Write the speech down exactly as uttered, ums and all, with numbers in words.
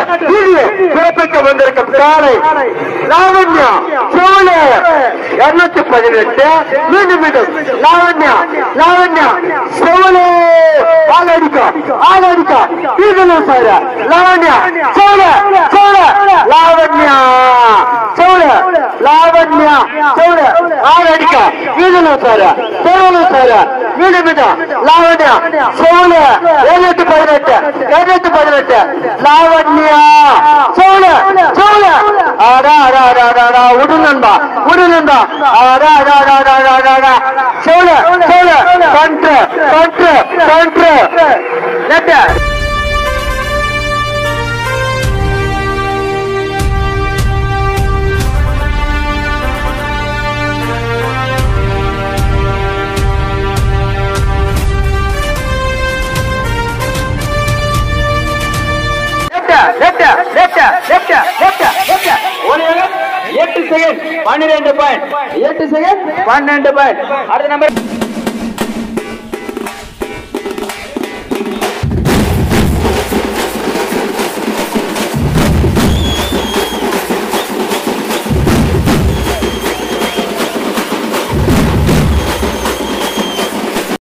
சிறப்பிக்க வந்திருக்கும் காலை லாவண்யா சோழ இருநூத்தி பதினெட்டு மீண்டும் மீண்டும் லாவண்யா லாவண்யா சோழ ஆலடிக்கா ஆலடிக்கா வீரலும் சார லாவண்யா சோழ சோழ லாவண்யா சோழ லாவண்யா சோழ ஆலடிக்கா வீரலும் சார சோழலும் சார மீண்டும் மீண்டும் லாவண்யா சோழ எழுநூத்தி பதினெட்டு எழுநூத்தி பதினெட்டு லாவண்யா சோழ சோழ ஆடா ஆடா ஆடா ஆடா உடு நண்பா உடு நண்பா ஆடா ஆடா ஆடா ஆடா ஆடா சோழ சோழ கண்ட்ரு கண்ட்ரு கண்ட்ரு நெட்ட எட்டு செகண்ட் பன்னிரண்டு பாயிண்ட் எட்டு செகண்ட் பன்னெண்டு பாயிண்ட் அடுத்த நம்பர்